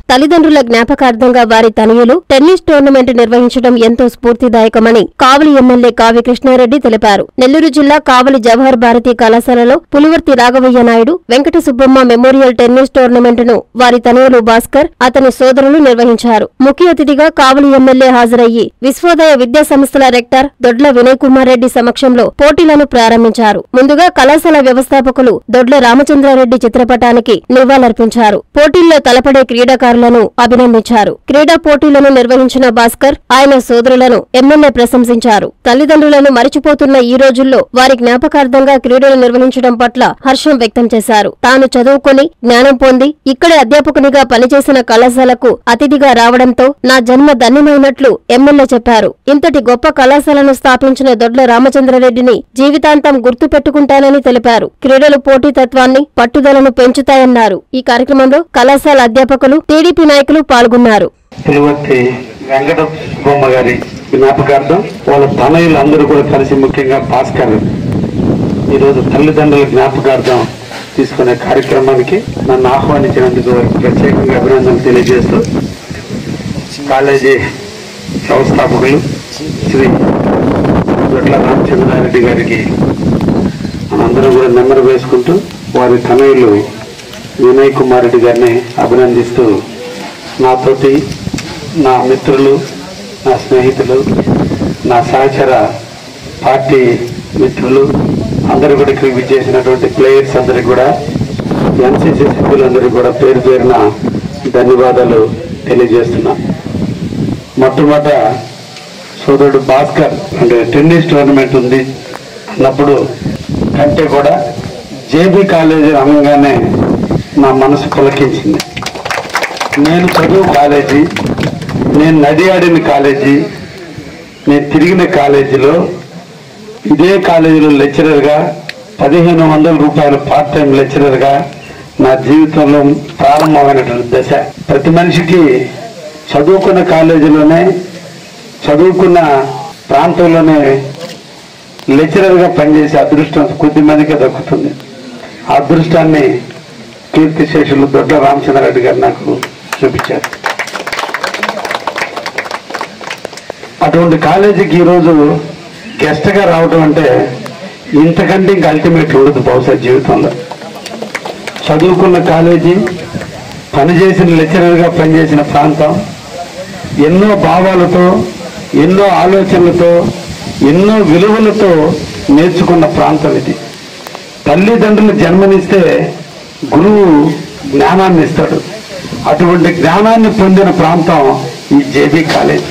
తల్లిదండ్రుల జ్ఞాపకార్థంగా వారి తనయులు tennis tournament నిర్వహించడం ఎంతో స్ఫూర్తిదాయకమని కావలి ఎమ్మెల్యే కావ్య కృష్ణారెడ్డి తెలిపారు. నెల్లూరు జిల్లా కావలి జవహర్ భారతి కళాశాలలో Pulivarthi Raghavaiah Naidu Venkata Subbamma memorial tennis tournament ను వారి తనయులు భాస్కర్ అతని సోదరులు నిర్వహించారు. ముఖ్య అతిథిగా కావలి ఎమ్మెల్యే హాజరయ్యి విశ్వోదయ విద్యా సంస్థల రెక్టర్ దొడ్ల వినయ్ కుమార్ రెడ్డి సమక్షంలో పోటీలను ప్రారంభించారు. ముందుగా కళాశాల వ్యవస్థాపకులు దొడ్ల రామచంద్రారెడ్డి చిత్రపటానికి నివాళులర్పించారు. పోటీల్లో తలపడే క్రీడాకారులను అభినందించారు. క్రీడా పోటీలను నిర్వహించిన భాస్కర్ ఆయన సోదరులను ఎమ్మెల్యే ప్రశంసించారు. తల్లిదండ్రులను మరిచిపోతున్న ఈ రోజుల్లో వారి జ్ఞాపకార్థంగా క్రీడలు నిర్వహించడం పట్ల హర్షం వ్యక్తం చేశారు. తాను చదువుకుని జ్ఞానం పొంది ఇక్కడే అధ్యాపకునిగా పనిచేసిన కళాశాలకు అతిథిగా రావడంతో నా జన్మ ధన్యమైనట్లు ఎమ్మెల్యే చెప్పారు. ఇంతటి గొప్ప కళాశాలను స్థాపించిన దొడ్ల రామచంద్రారెడ్డిని జీవితాంతం గుర్తు పెట్టుకుంటానని తెలిపారు. క్రీడలు పోటీతత్వాన్ని పట్టుదలను పెంచుతాయన్నారు. ఈ కార్యక్రమంలో కళాశాల అధ్యాపకులు టీడీపీ నాయకులు పాల్గొన్నారు. పులివర్తి వెంకట సుబ్బమ్మ గారి జ్ఞాపకార్థం వాళ్ళ తనయులు అందరూ కూడా కలిసి ముఖ్యంగా భాస్కర్ ఈరోజు తల్లిదండ్రుల జ్ఞాపకార్థం తీసుకునే కార్యక్రమానికి నన్ను ఆహ్వానించినందుకు ప్రత్యేకంగా అభినందనలు తెలియజేస్తూ కాలేజీ వ్యవస్థాపకులు శ్రీ దొడ్ల రామచంద్రారెడ్డి గారికి మనందరం కూడా నెమ్మరు వేసుకుంటూ వారి తనయులు వినయ్ కుమార్ రెడ్డి గారిని అభినందిస్తూ నాతోటి నా మిత్రులు, నా స్నేహితులు, నా సహచర పార్టీ మిత్రులు అందరూ కూడా ఇక్కడికి విచ్చేసినటువంటి ప్లేయర్స్ అందరికీ కూడా ఎన్సీసీ సభ్యులందరికీ కూడా పేరు పేరున ధన్యవాదాలు తెలియజేస్తున్నా. మొట్టమొదట సోదరుడు భాస్కర్ అంటే టెన్నిస్ టోర్నమెంట్ ఉంది అన్నప్పుడు కంటే కూడా జేబీ కాలేజీ అనగానే నా మనసు పులకించింది. నేను చదువు కాలేజీ, నేను నది ఆడిన కాలేజీ, నేను తిరిగిన కాలేజీలో ఇదే కాలేజీలో లెక్చరర్గా 1500 రూపాయల పార్ట్ టైం లెక్చరర్గా నా జీవితంలో ప్రారంభమైనటువంటి దశ. ప్రతి మనిషికి చదువుకున్న కాలేజీలోనే చదువుకున్న ప్రాంతంలోనే లెక్చరర్గా పనిచేసే అదృష్టం కొద్ది మందికే దక్కుతుంది. ఆ అదృష్టాన్ని కీర్తిశేషులు దొడ్ల రామచంద్రారెడ్డి గారు నాకు చూపించారు. అటువంటి కాలేజీకి ఈరోజు గెస్ట్గా రావడం అంటే ఇంతకంటే ఇంకా అల్టిమేట్ ఉండదు బహుశా జీవితంలో. చదువుకున్న కాలేజీ, పనిచేసిన లెక్చరర్గా పనిచేసిన ప్రాంతం, ఎన్నో భావాలతో, ఎన్నో ఆలోచనలతో, ఎన్నో విలువలతో నేర్చుకున్న ప్రాంతం ఇది. తల్లిదండ్రులు జన్మనిస్తే గురువు జ్ఞానాన్ని ఇస్తాడు. అటువంటి జ్ఞానాన్ని పొందిన ప్రాంతం ఈ జేబీ కాలేజ్.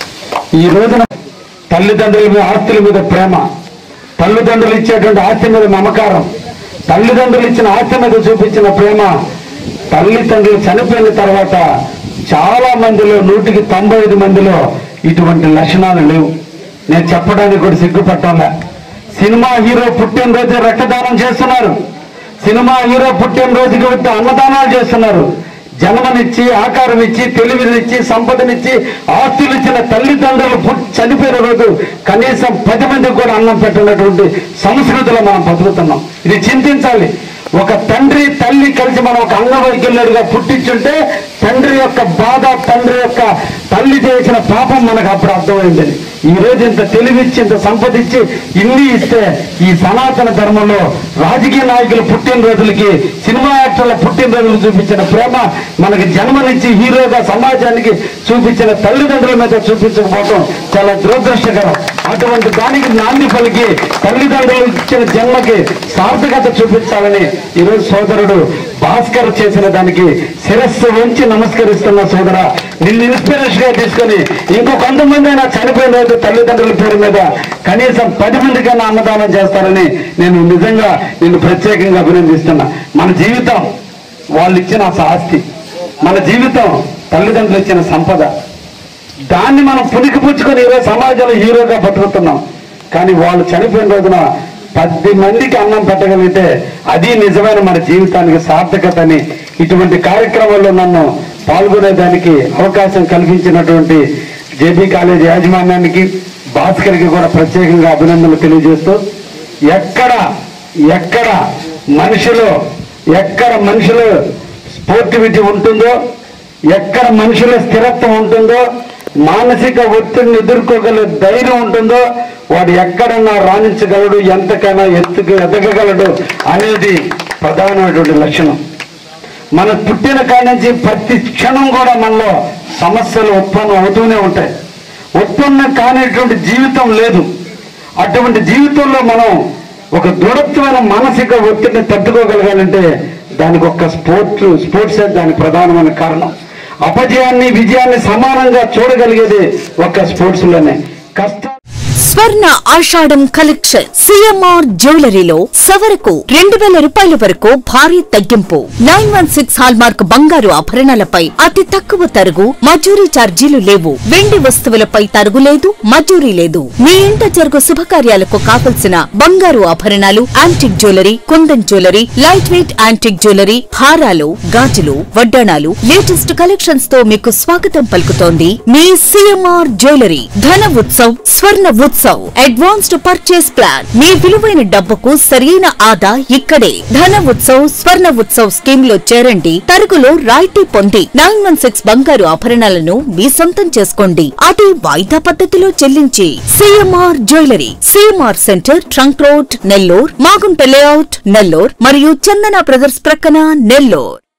ఈ రోజున తల్లిదండ్రుల మీద ఆస్తుల మీద ప్రేమ, తల్లిదండ్రులు ఇచ్చేటువంటి ఆస్తి మీద మమకారం, తల్లిదండ్రులు ఇచ్చిన ఆస్తి మీద చూపించిన ప్రేమ తల్లిదండ్రులు చనిపోయిన తర్వాత చాలా మందిలో 100కి 95 మందిలో ఇటువంటి లక్షణాలు లేవు. నేను చెప్పడానికి కూడా సిగ్గుపట్టాలా. సినిమా హీరో పుట్టినరోజు రక్తదానం చేస్తున్నారు, సినిమా హీరో పుట్టినరోజుకి వచ్చి అన్నదానాలు చేస్తున్నారు. జన్మనిచ్చి, ఆకారం ఇచ్చి, తెలివినిచ్చి, సంపదనిచ్చి, ఆస్తులు ఇచ్చిన తల్లిదండ్రులు చనిపోయిన రోజు కనీసం 10 మందికి కూడా అన్నం పెట్టినటువంటి సంస్కృతిలో మనం బతుకుతున్నాం. ఇది చింతించాలి. ఒక తండ్రి తల్లి కలిసి మనం ఒక అంగవైకల్యుడిగా పుట్టించుంటే తండ్రి యొక్క బాధ, తండ్రి యొక్క తల్లి చేసిన పాపం మనకు అప్పుడు అర్థమైందని. ఈ రోజు ఇంత తెలివిచ్చి, ఇంత సంపదిచ్చి, ఇన్ని ఇస్తే ఈ సనాతన ధర్మంలో రాజకీయ నాయకుల పుట్టినరోజులకి, సినిమా యాక్టర్ల పుట్టినరోజులు చూపించిన ప్రేమ మనకి జన్మనిచ్చి హీరోగా సమాజానికి చూపించిన తల్లిదండ్రుల మీద చూపించకపోవడం చాలా దురదృష్టకరం. అటువంటి దానికి నాంది పలికి తల్లిదండ్రులు ఇచ్చిన జన్మకి సార్థకత చూపించాలని ఈరోజు సోదరుడు భాస్కర్ చేసిన దానికి శిరస్సు వంచి నమస్కరిస్తున్న సోదర, నిన్ను ఇన్స్పిరేషన్ గా తీసుకొని ఇంకో కొంతమంది అయినా చనిపోయిన రోజు తల్లిదండ్రుల పేరు మీద కనీసం 10 మందికైనా అన్నదానం చేస్తారని నేను నిజంగా నిన్ను ప్రత్యేకంగా అభినందిస్తున్నా. మన జీవితం వాళ్ళు ఇచ్చిన ఆస్తి, మన జీవితం తల్లిదండ్రులు ఇచ్చిన సంపద. దాన్ని మనం పుణికిపుచ్చుకొని ఈరోజు సమాజంలో హీరోగా బతుకుతున్నాం. కానీ వాళ్ళు చనిపోయిన రోజున 10 మందికి అన్నం పెట్టగలిగితే అది నిజమైన మన జీవితానికి సార్థకత అని ఇటువంటి కార్యక్రమాల్లో నన్ను పాల్గొనేదానికి అవకాశం కల్పించినటువంటి జేబీ కాలేజ్ యాజమాన్యానికి, భాస్కర్కి కూడా ప్రత్యేకంగా అభినందనలు తెలియజేస్తూ, ఎక్కడ మనిషిలో స్పోర్టివిటీ ఉంటుందో, ఎక్కడ మనుషుల స్థిరత్వం ఉంటుందో, మానసిక ఒత్తిడిని ఎదుర్కోగల ధైర్యం ఉంటుందో వాడు ఎక్కడన్నా రాణించగలడు, ఎంతకైనా ఎదగగలడు అనేది ప్రధానమైనటువంటి లక్షణం. మన పుట్టిన కాడి నుంచి ప్రతి క్షణం కూడా మనలో సమస్యలు ఉత్పన్నం అవుతూనే ఉంటాయి. ఉత్పన్నం కానిటువంటి జీవితం లేదు. అటువంటి జీవితంలో మనం ఒక దృఢత్వమైన మానసిక ఒత్తిడిని తట్టుకోగలగాలంటే దానికి ఒక స్పోర్ట్సే దానికి ప్రధానమైన కారణం. అపజయాన్ని విజయాన్ని సమానంగా చూడగలిగేది ఒక స్పోర్ట్స్లోనే. స్వర్ణ ఆషాఢం కలెక్షన్ సిఎంఆర్ జ్యువెలరీలో సవరకు 2000 రూపాయల వరకు భారీ తగ్గింపు. 916 హాల్మార్క్ బంగారు ఆభరణాలపై అతి తక్కువ తరుగు, మజూరీ ఛార్జీలు లేవు. వెండి వస్తువులపై తరుగు లేదు, మజూరీ లేదు. మీ ఇంట జరుగు శుభకార్యాలకు కావలసిన బంగారు ఆభరణాలు, antique jewellery, kundan jewellery, light weight antique jewellery, హారాలు, గాజులు, వడ్డాణాలు, లేటెస్ట్ కలెక్షన్స్ తో మీకు స్వాగతం పలుకుతోంది మీ CMR jewellery. Dhana Utsav, Swarna Utsav advanced purchase plan. మీ విలువైన డబ్బుకు సరైన ఆదా ఇక్కడే. ధన ఉత్సవ్, స్వర్ణ ఉత్సవ్ స్కీమ్ లో చేరండి. తరుగులో రాయితీ పొంది 916 బంగారు ఆభరణాలను మీ సొంతం చేసుకోండి. అది వాయిదా పద్ధతిలో చెల్లించి. CMR jewellery, CMR centre, trunk road, Nellore, Magunta layout, Nellore మరియు చందన బ్రదర్స్ ప్రక్కన, నెల్లూర్.